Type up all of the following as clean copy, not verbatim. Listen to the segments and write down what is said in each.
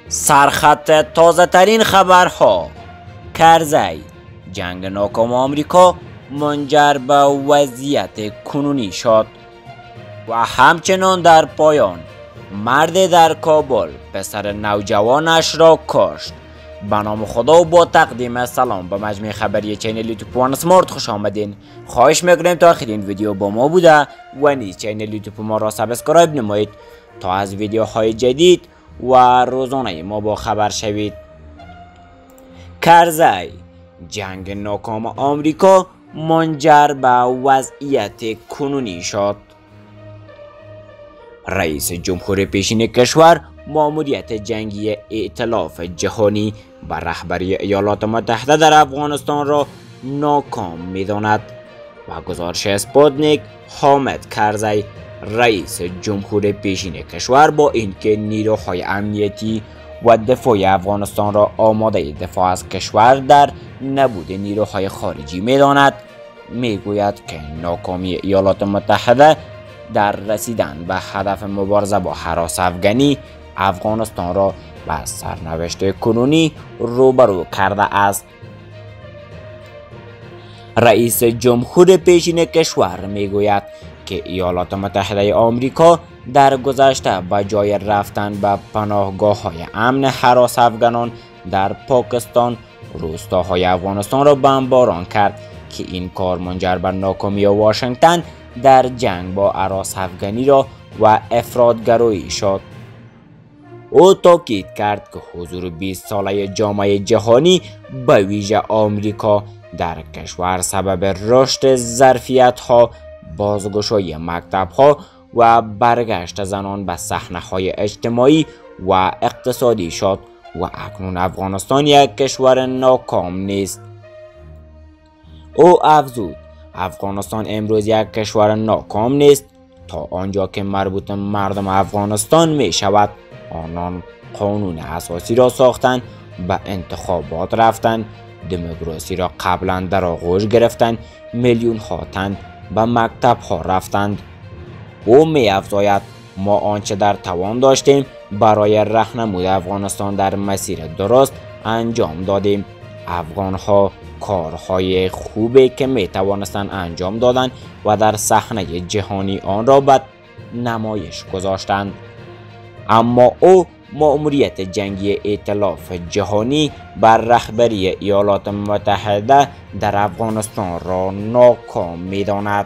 سرخط تازه ترین خبرها. کرزی: جنگ ناکام آمریکا منجر به وضعیت کنونی شد. و همچنان در پایان، مرد در کابل پسر نوجوانش را کشت. به نام خدا و با تقدیم سلام به مجموعه خبری چینل یوتیوب وان اسمارت خوش آمدین. خواهش میکنیم تا آخرین ویدیو با ما بوده و نیز چینل یوتیوب ما را سابسکرایب نمایید تا از ویدیوهای جدید و روزانه ما با خبر شوید. کرزی: جنگ ناکام آمریکا منجر به وضعیت کنونی شد. رئیس جمهور پیشین کشور مأموریت جنگی ائتلاف جهانی و رهبری ایالات متحده در افغانستان را ناکام می‌داند و گزارش اسپوتنیک حامد کرزی رئیس جمهور پیشین کشور با اینکه نیروهای امنیتی و دفاعی افغانستان را آماده دفاع از کشور در نبود نیروهای خارجی می‌داند، میگوید که ناکامی ایالات متحده در رسیدن به هدف مبارزه با هراس افغانی افغانستان را به سرنوشت کنونی روبرو کرده است. رئیس جمهور پیشین کشور میگوید که ایالات متحده آمریکا در گذشته به جای رفتن به پناهگاه‌های امن هراس افغانان در پاکستان، روستاهای افغانستان را بمباران کرد که این کار منجر به ناکامی واشنگتن در جنگ با هراس افغانی را و افراط‌گرایی شد. او تاکید کرد که حضور 20 ساله جامعه جهانی به ویژه آمریکا در کشور سبب رشد ظرفیت‌ها، بازگشایی مکتب‌ها و برگشت زنان به صحنه‌های اجتماعی و اقتصادی شد و اکنون افغانستان یک کشور ناکام نیست. او افزود: افغانستان امروز یک کشور ناکام نیست تا آنجا که مربوط مردم افغانستان می شود. آنان قانون اساسی را ساختند، به انتخابات رفتند، دموکراسی را قبلا در آغوش گرفتند، میلیون ها تن به مکتب ها رفتند. او می افزاید: ما آنچه در توان داشتیم برای راهنمود افغانستان در مسیر درست انجام دادیم. افغان ها کارهای خوبی که می توانستند انجام دادند و در صحنه جهانی آن را به نمایش گذاشتند. اما او مأموریت جنگی ائتلاف جهانی بر رهبری ایالات متحده در افغانستان را ناکام می داند.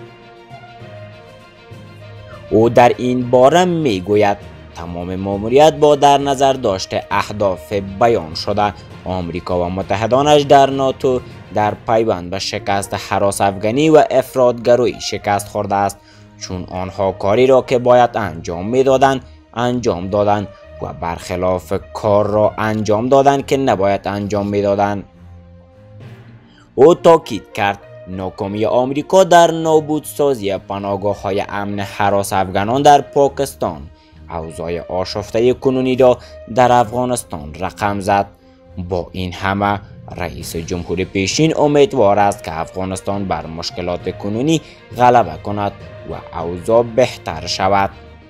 او در این باره می گوید: تمام مأموریت با در نظر داشته اهداف بیان شده آمریکا و متحدانش در ناتو در پیوند به شکست هراس افغانی و افراط‌گرایی شکست خورده است، چون آنها کاری را که باید انجام میدادند انجام دادند و برخلاف کار را انجام دادند که نباید انجام میدادند. او تاکید کرد: ناکامی آمریکا در نابودسازی پناهگاه‌های امن هراس افغانان در پاکستان اوضاع آشفته کنونی را در افغانستان رقم زد. با این همه رئیس جمهور پیشین امیدوار است که افغانستان بر مشکلات کنونی غلبه کند و اوضاع بهتر شود.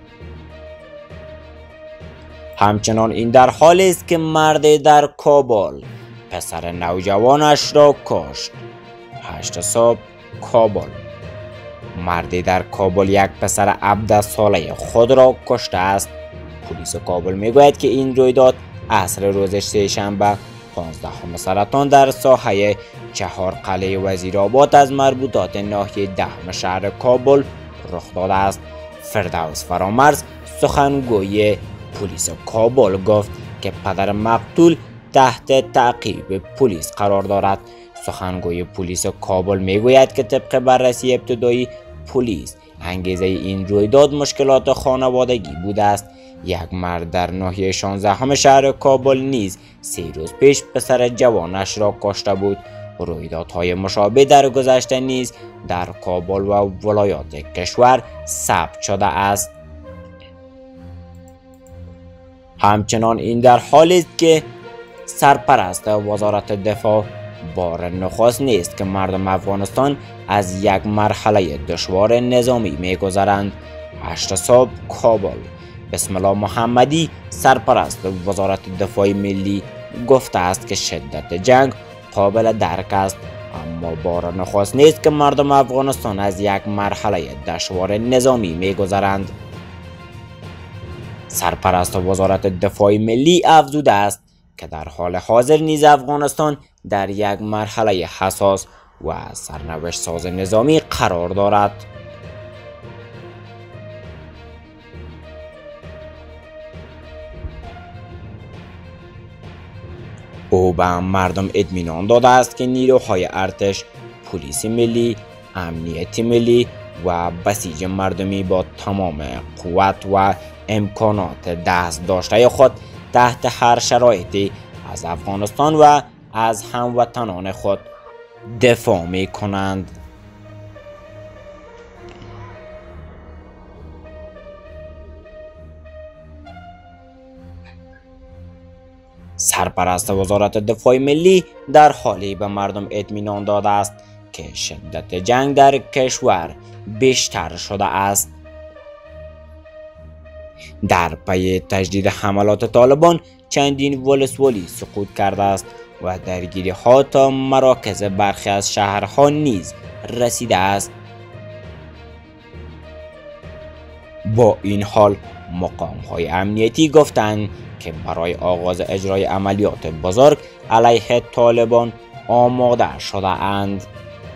همچنان این در حالی است که مرد در کابل پسر نوجوانش را کشت. 8 صبح کابل: مردی در کابل یک پسر 17 ساله خود را کشته است. پلیس کابل میگوید که این رویداد عصر روز سه‌شنبه 15 سرطان در ساحه چهار قلعه وزیرآباد از مربوطات ناحیه دهم شهر کابل رخ داده است. فردوس فرامرز سخنگوی پلیس کابل گفت که پدر مقتول تحت تعقیب پلیس قرار دارد. سخنگوی پلیس کابل میگوید که طبق بررسی ابتدایی پلیس انگیزه این رویداد مشکلات خانوادگی بوده است. یک مرد در ناحیه 16 شهر کابل نیز 3 روز پیش پسر جوانش را کشته بود. رویدادهای مشابه در گذشته نیز در کابل و ولایات کشور ثبت شده است. همچنان این در حالی است که سرپرست وزارت دفاع بار نخست نیست که مردم افغانستان از یک مرحله دشوار نظامی می‌گذرند. 8 صبح کابل: بسم الله محمدی سرپرست وزارت دفاع ملی گفته است که شدت جنگ قابل درک است، اما بار نخست نیست که مردم افغانستان از یک مرحله دشوار نظامی می‌گذرند. سرپرست وزارت دفاع ملی افزوده است که در حال حاضر نیز افغانستان در یک مرحله حساس و سرنوشت ساز نظامی قرار دارد. او به مردم اطمینان داده است که نیروهای ارتش، پلیس ملی، امنیت ملی و بسیج مردمی با تمام قوت و امکانات دست داشته خود تحت هر شرایطی از افغانستان و از هموطنان خود دفاع می کنند. سرپرست وزارت دفاع ملی در حالی به مردم اطمینان داده است که شدت جنگ در کشور بیشتر شده است. در پی تجدید حملات طالبان چندین ولسوالی سقوط کرده است و درگیری ها تا مراکز برخی از شهرها نیز رسیده است. با این حال مقام های امنیتی گفتند که برای آغاز اجرای عملیات بزرگ علیه طالبان آماده شده اند.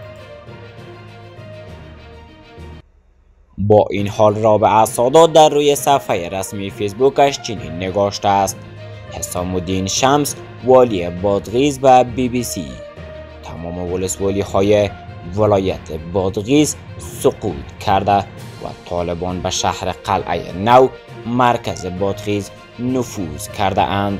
با این حال رابعه سادات در روی صفحه رسمی فیسبوکش چنین نگاشته است: حسام الدین شمس والی بادغیس و BBC تمام ولسوالی های ولایت بادغیس سقوط کرده و طالبان به شهر قلعه نو مرکز بادغیس نفوذ کرده اند.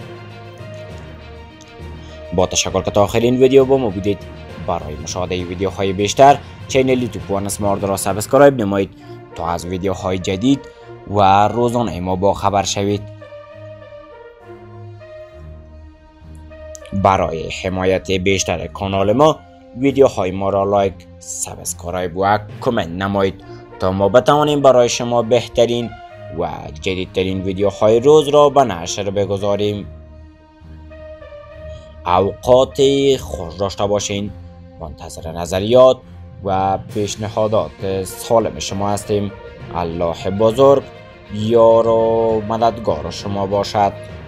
با تشکر که تا آخرین ویدیو با ما بودید. برای مشاهده ویدیوهای بیشتر چینل یوتیوب وان اسمارت را سابسکرایب نمایید تا از ویدیوهای جدید و روزانه ما با خبر شوید. برای حمایت بیشتر کانال ما ویدیوهای ما را لایک، سابسکرایب و کامنت نمایید تا ما بتوانیم برای شما بهترین و جدیدترین ویدیوهای روز را به نشر بگذاریم. اوقات خوش داشته باشین. منتظر نظریات و پیشنهادات سالم شما هستیم. الله بزرگ یار و مددگار شما باشد.